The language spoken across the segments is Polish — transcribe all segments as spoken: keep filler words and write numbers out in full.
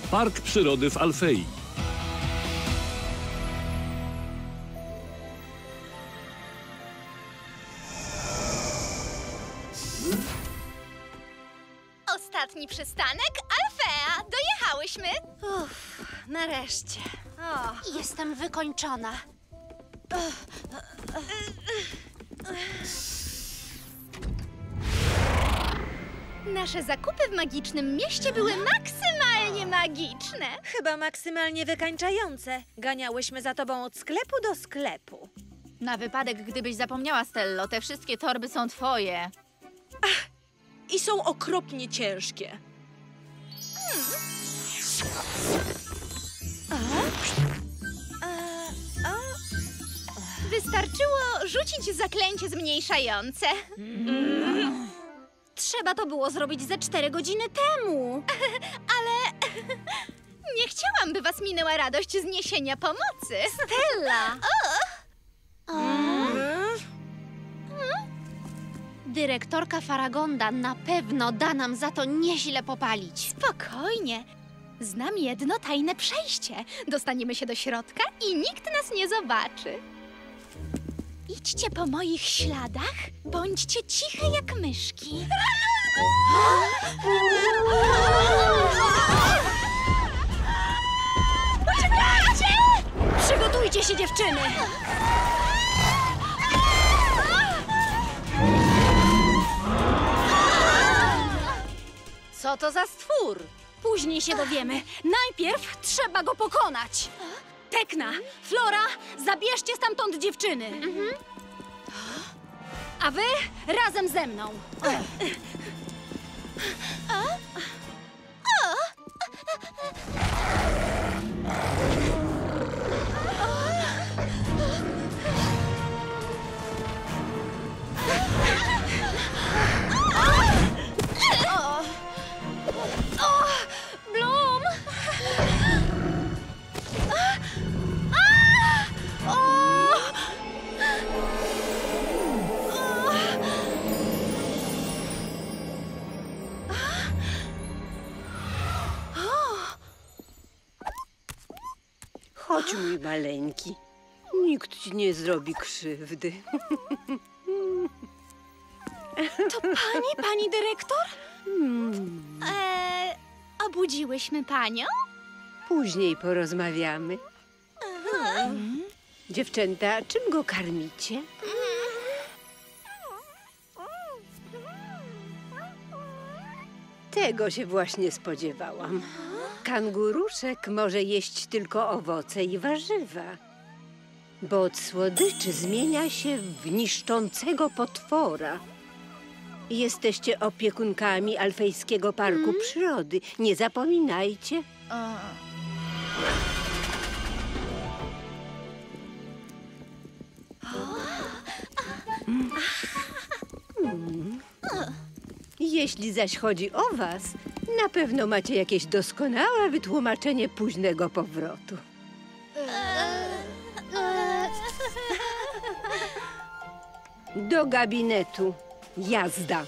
Park Przyrody w Alfei. Ostatni przystanek, Alfea. Dojechałyśmy. Uff, nareszcie. O. Jestem wykończona. Nasze zakupy w magicznym mieście były maksymalnie magiczne. Chyba maksymalnie wykańczające. Ganiałyśmy za tobą od sklepu do sklepu. Na wypadek, gdybyś zapomniała, Stello, te wszystkie torby są twoje. I są okropnie ciężkie. Wystarczyło rzucić zaklęcie zmniejszające. Trzeba to było zrobić ze cztery godziny temu. Ale nie chciałam, by was minęła radość z niesienia pomocy. Stella! Dyrektorka Faragonda na pewno da nam za to nieźle popalić. Spokojnie. Znam jedno tajne przejście. Dostaniemy się do środka i nikt nas nie zobaczy. Idźcie po moich śladach, bądźcie ciche jak myszki. Poczekajcie! Przygotujcie się, dziewczyny! Co to za stwór? Później się dowiemy. Najpierw trzeba go pokonać. Tekna, Flora, zabierzcie stamtąd dziewczyny. A wy razem ze mną. Bloom! Chodź, mój maleńki. Nikt ci nie zrobi krzywdy. To pani, pani dyrektor? Hmm. Eee, obudziłyśmy panią? Później porozmawiamy. Hmm. Dziewczęta, czym go karmicie? Tego się właśnie spodziewałam. Kanguruszek może jeść tylko owoce i warzywa, bo od słodyczy zmienia się w niszczącego potwora. Jesteście opiekunkami Alfejskiego Parku Przyrody. Nie zapominajcie. Hmm. Jeśli zaś chodzi o was, na pewno macie jakieś doskonałe wytłumaczenie późnego powrotu. Do gabinetu. Jazda.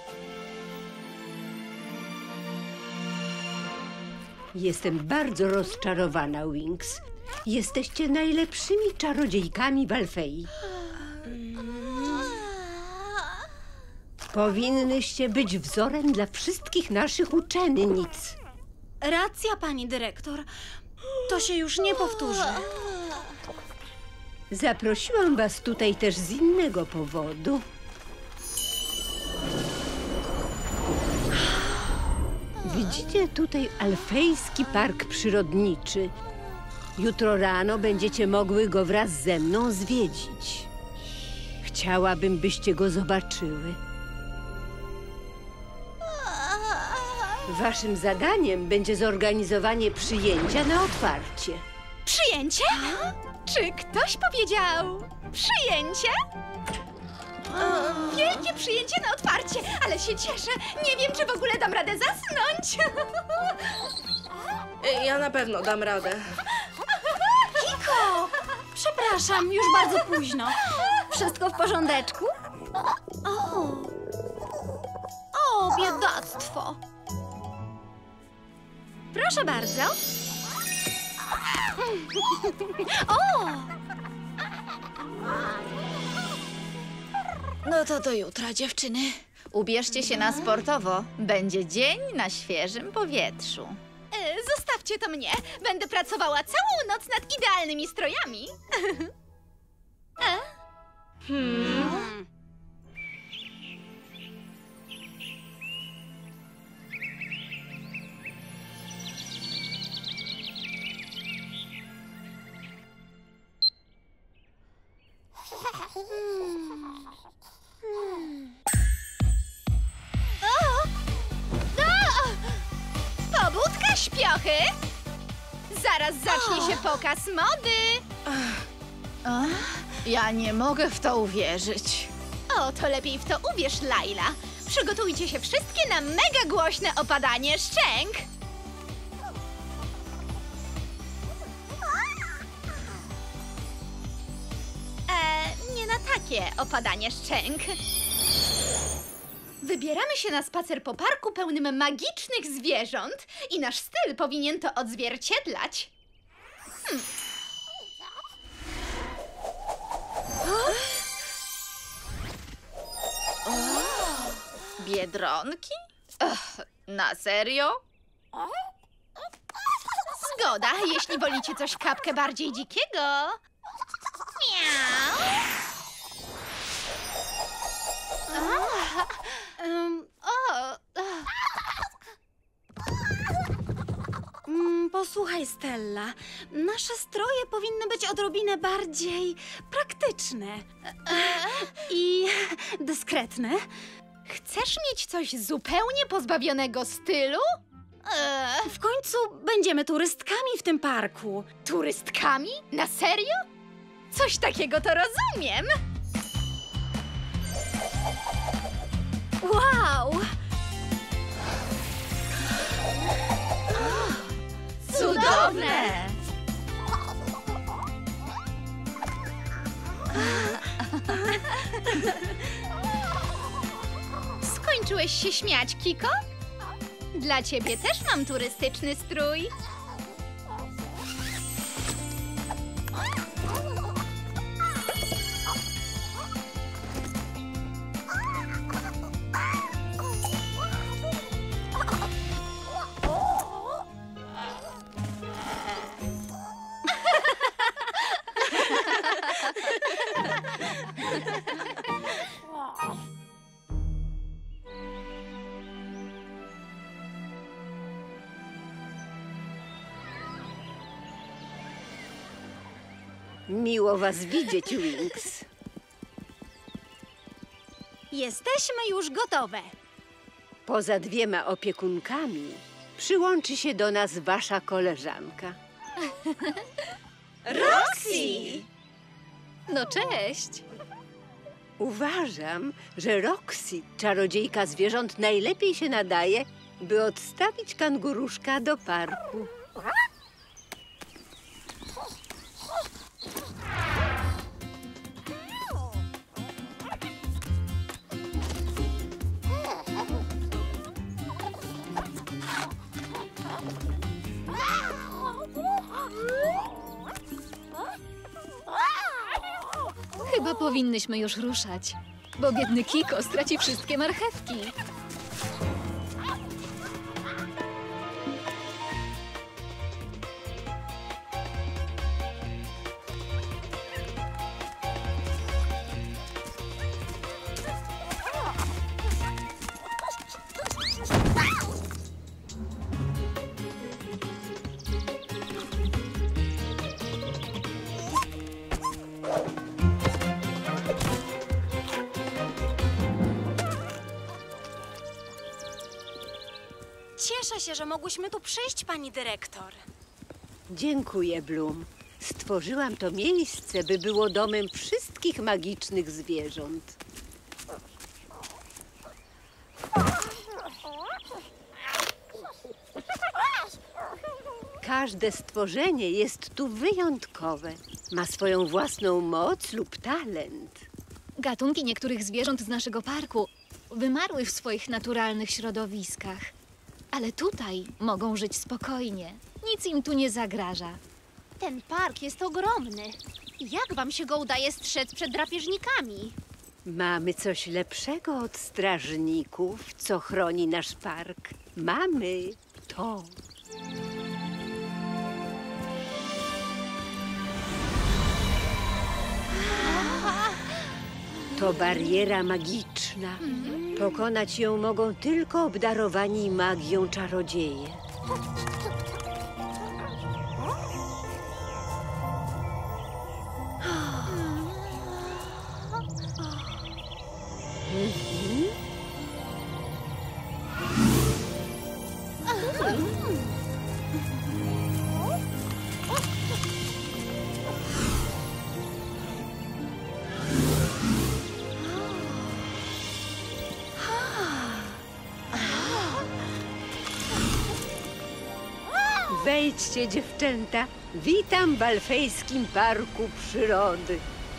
Jestem bardzo rozczarowana, Winx. Jesteście najlepszymi czarodziejkami w Alfei. Powinnyście być wzorem dla wszystkich naszych uczennic. Racja, pani dyrektor. To się już nie powtórzy. Zaprosiłam was tutaj też z innego powodu. Widzicie tutaj Alfejski Park Przyrodniczy. Jutro rano będziecie mogły go wraz ze mną zwiedzić. Chciałabym, byście go zobaczyły. Waszym zadaniem będzie zorganizowanie przyjęcia na otwarcie. Przyjęcie? Czy ktoś powiedział przyjęcie? Wielkie przyjęcie na otwarcie, ale się cieszę. Nie wiem, czy w ogóle dam radę zasnąć. Ja na pewno dam radę. Kiko! Przepraszam, już bardzo późno. Wszystko w porządeczku? O, o biedactwo. Proszę bardzo. O! No to do jutra, dziewczyny. Ubierzcie się na sportowo. Będzie dzień na świeżym powietrzu. Zostawcie to mnie. Będę pracowała całą noc nad idealnymi strojami. Hmm. Pobudka, śpiochy! Zaraz zacznie się pokaz mody. Ja nie mogę w to uwierzyć. O, to lepiej w to uwierz, Laila. Przygotujcie się wszystkie na mega głośne opadanie szczęk. E, nie na takie opadanie szczęk. Wybieramy się na spacer po parku pełnym magicznych zwierząt i nasz styl powinien to odzwierciedlać. Hmm. O, biedronki? Ugh, na serio? Zgoda, jeśli wolicie coś kapkę bardziej dzikiego. Miau. Um, O, mm, posłuchaj, Stella. Nasze stroje powinny być odrobinę bardziej praktyczne i dyskretne. chcesz mieć coś zupełnie pozbawionego stylu? Eee, W końcu będziemy turystkami w tym parku. turystkami? Na serio? Coś takiego to rozumiem. Wow! Cudowne! Skończyłeś się śmiać, Kiko? Dla ciebie też mam turystyczny strój. Miło was widzieć, Winx. Jesteśmy już gotowe. Poza dwiema opiekunkami przyłączy się do nas wasza koleżanka. Roxy! No cześć! Uważam, że Roxy, czarodziejka zwierząt, najlepiej się nadaje, by odstawić kanguruszka do parku. Chyba powinnyśmy już ruszać, bo biedny Kiko straci wszystkie marchewki. Cieszę się, że mogłyśmy tu przyjść, pani dyrektor. Dziękuję, Bloom. Stworzyłam to miejsce, by było domem wszystkich magicznych zwierząt. Każde stworzenie jest tu wyjątkowe. Ma swoją własną moc lub talent. Gatunki niektórych zwierząt z naszego parku wymarły w swoich naturalnych środowiskach. Ale tutaj mogą żyć spokojnie. Nic im tu nie zagraża. Ten park jest ogromny. Jak wam się go udaje strzec przed drapieżnikami? Mamy coś lepszego od strażników, co chroni nasz park. Mamy to. To bariera magiczna. Pokonać ją mogą tylko obdarowani magią czarodzieje. Wejdźcie, dziewczęta. Witam w Alfejskim Parku Przyrody.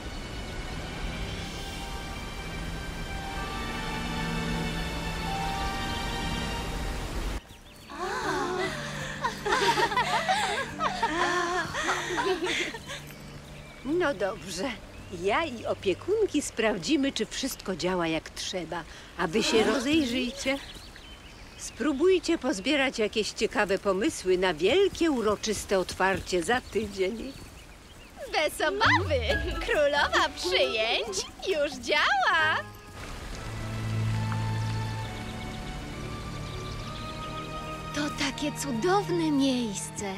No dobrze. Ja i opiekunki sprawdzimy, czy wszystko działa jak trzeba. A wy się rozejrzyjcie. Spróbujcie pozbierać jakieś ciekawe pomysły na wielkie, uroczyste otwarcie za tydzień. Bez obawy! Królowa przyjęć już działa! To takie cudowne miejsce.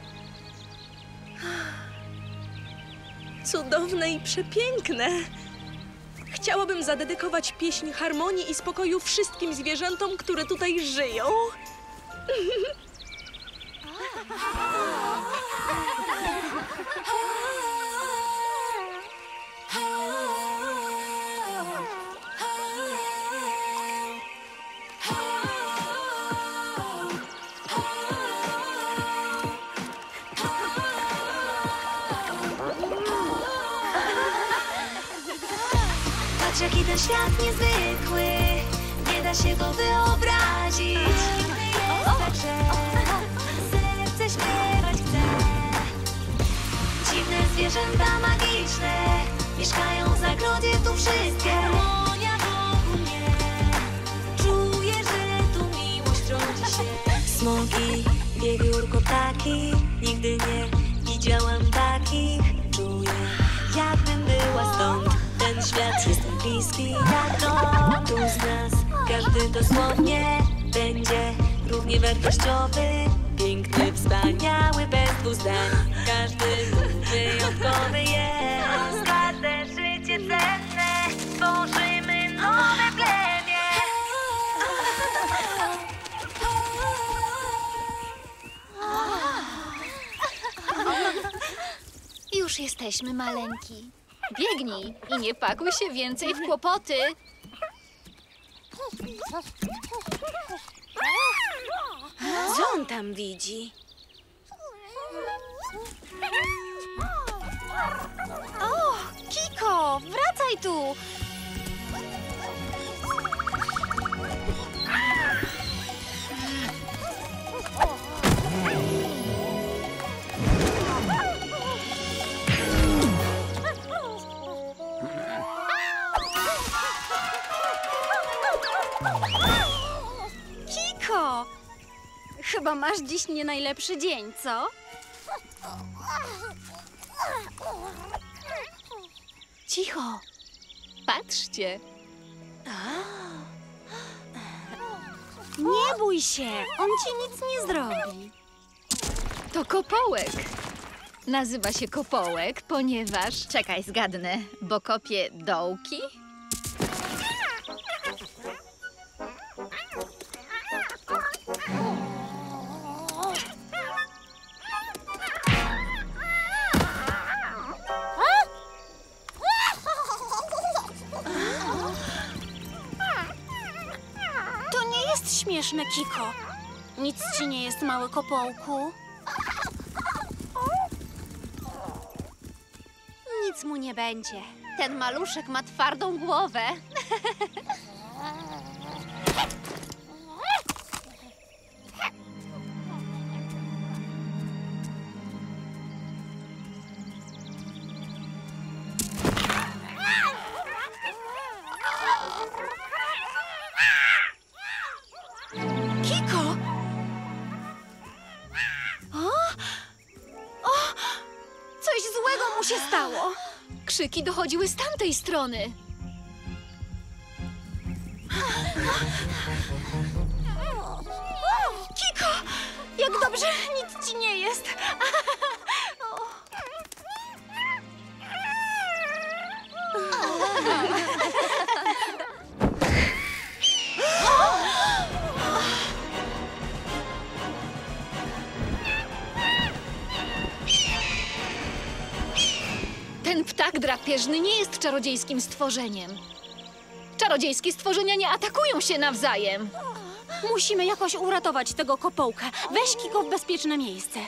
Cudowne i przepiękne. Chciałabym zadedykować pieśń harmonii i spokoju wszystkim zwierzętom, które tutaj żyją. Patrz, jaki ten świat niezwykły, nie da się go wyobrazić. Jest tak, że serce śpiewać chce. Dziwne zwierzęta magiczne mieszkają w zagrodzie tu wszystkie. Harmonia wokół mnie, czuję, że tu miłość rodzi się. Smoki, wiewiórko, ptaki, nigdy nie widziałam takich. Czuję, jakbym była stąd. Ten świat jest mi bliski, jak dom. Tu z nas każdy dosłownie będzie równie wartościowy, piękny, wspaniały, bez dwóch zdań. Każdy wyjątkowy jest. Każde życie cenne, tworzymy nowe plemię. Już jesteśmy maleńki. Biegnij i nie pakuj się więcej w kłopoty. Co on tam widzi? O, Kiko, wracaj tu! Kiko! Chyba masz dziś nie najlepszy dzień, co? Cicho. Patrzcie. Nie bój się, on ci nic nie zrobi. To kopołek. Nazywa się kopołek, ponieważ... Czekaj, zgadnę, bo kopie dołki? To nie jest śmieszne, Kiko. Nic ci nie jest, mały kopołku. Nic mu nie będzie. Ten maluszek ma twardą głowę. Krzyki dochodziły z tamtej strony. Kiko! Jak dobrze, nic ci nie jest. Ten ptak drapieżny nie jest czarodziejskim stworzeniem. Czarodziejskie stworzenia nie atakują się nawzajem. Musimy jakoś uratować tego kopołka. Weź Kiko w bezpieczne miejsce.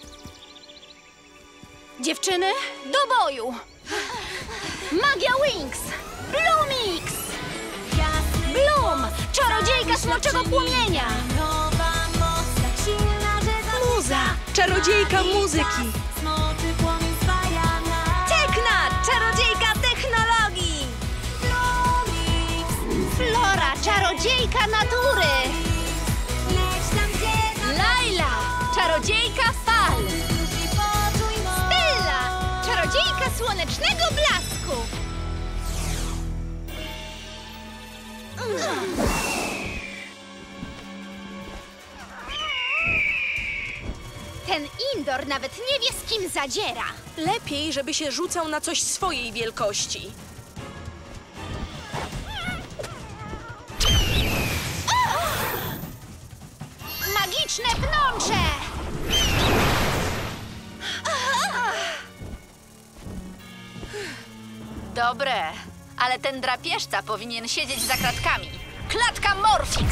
Dziewczyny, do boju! Magia Wings! Bloomix! Bloom! Czarodziejka smoczego płomienia! Nowa moc, tak silna, że zawsze Muza! Czarodziejka muzyki! smoczy płomień spaja nas. Tekna, czarodziejka technologii! Bloomix, Flora, czarodziejka natury! leć tam, gdzie na Laila, czarodziejka fal. już i poczuj moc. Stella, czarodziejka słonecznego blasku! Ten Indor nawet nie wie, z kim zadziera. Lepiej, żeby się rzucał na coś swojej wielkości. Magiczne pnącze! Dobre, ale ten drapieżca powinien siedzieć za kratkami. Klatka Morfix!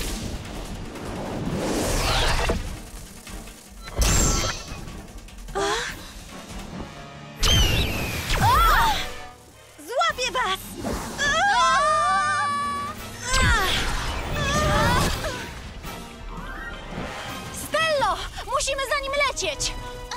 Złapię was! Stello! Musimy za nim lecieć!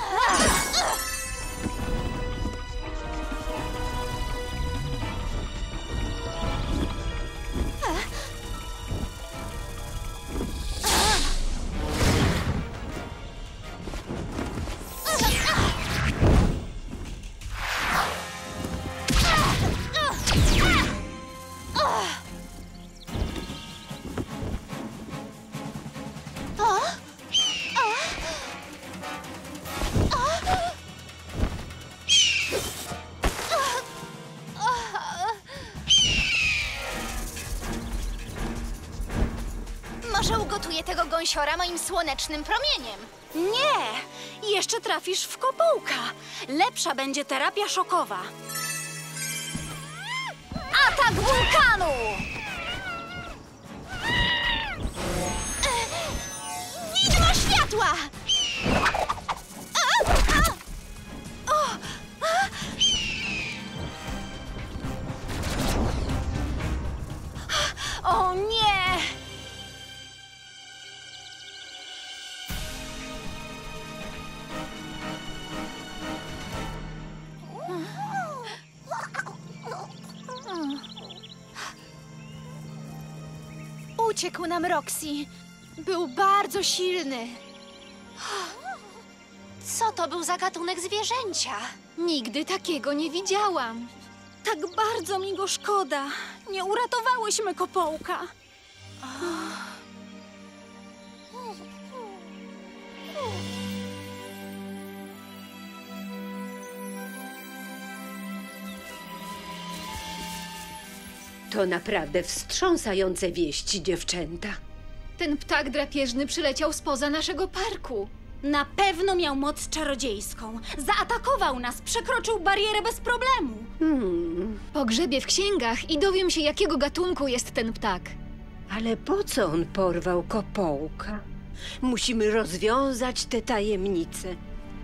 Może ugotuję tego gąsiora moim słonecznym promieniem. Nie! Jeszcze trafisz w kopołka. Lepsza będzie terapia szokowa. Atak wulkanu! Widmo światła! O nie! Uciekł nam Roxy. Był bardzo silny. Co to był za gatunek zwierzęcia? Nigdy takiego nie widziałam. Tak bardzo mi go szkoda. Nie uratowałyśmy kopołka. To naprawdę wstrząsające wieści, dziewczęta. Ten ptak drapieżny przyleciał spoza naszego parku. Na pewno miał moc czarodziejską. Zaatakował nas, przekroczył barierę bez problemu. Hmm, Pogrzebię w księgach i dowiem się, jakiego gatunku jest ten ptak. ale po co on porwał kopołka? Musimy rozwiązać tę tajemnicę.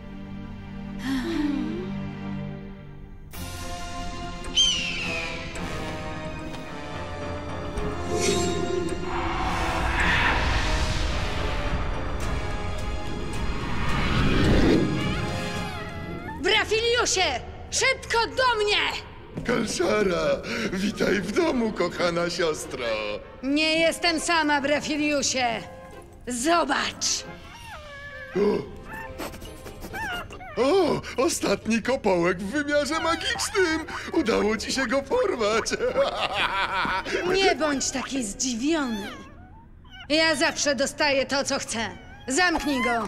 Brafiliusie! Szybko do mnie! Kalszara, witaj w domu, kochana siostro. Nie jestem sama, Brafiliusie. Zobacz! O, ostatni kopołek w wymiarze magicznym! Udało ci się go porwać! Nie bądź taki zdziwiony. Ja zawsze dostaję to, co chcę. Zamknij go.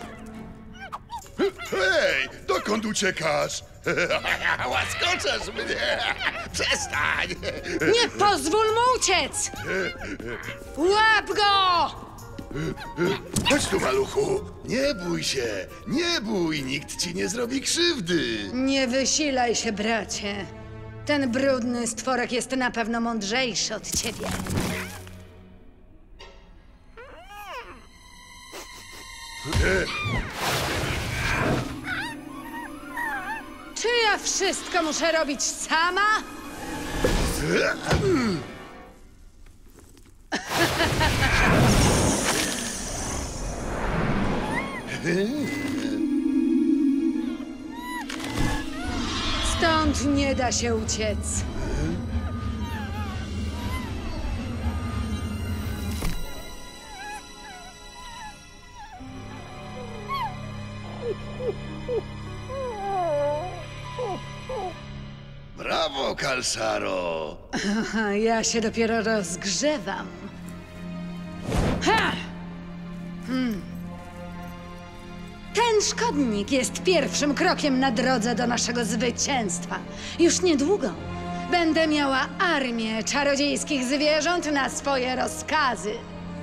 Hej, dokąd uciekasz? Łaskoczesz mnie! Przestań! Nie pozwól mu uciec! Łap go! Chodź tu, maluchu! Nie bój się! Nie bój! Nikt ci nie zrobi krzywdy! Nie wysilaj się, bracie. Ten brudny stworek jest na pewno mądrzejszy od ciebie. Czy ja wszystko muszę robić sama? Stąd nie da się uciec. Brawo, Kalsaro! Aha, ja się dopiero rozgrzewam. Ha! Hmm. Ten szkodnik jest pierwszym krokiem na drodze do naszego zwycięstwa. Już niedługo będę miała armię czarodziejskich zwierząt na swoje rozkazy.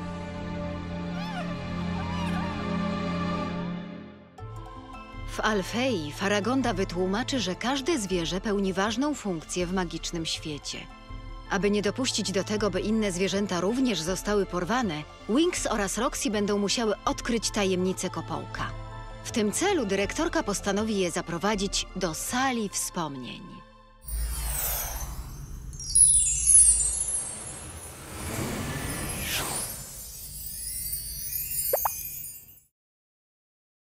W Alfei Faragonda wytłumaczy, że każde zwierzę pełni ważną funkcję w magicznym świecie. Aby nie dopuścić do tego, by inne zwierzęta również zostały porwane, Winx oraz Roxy będą musiały odkryć tajemnicę kopołka. W tym celu dyrektorka postanowi je zaprowadzić do sali wspomnień.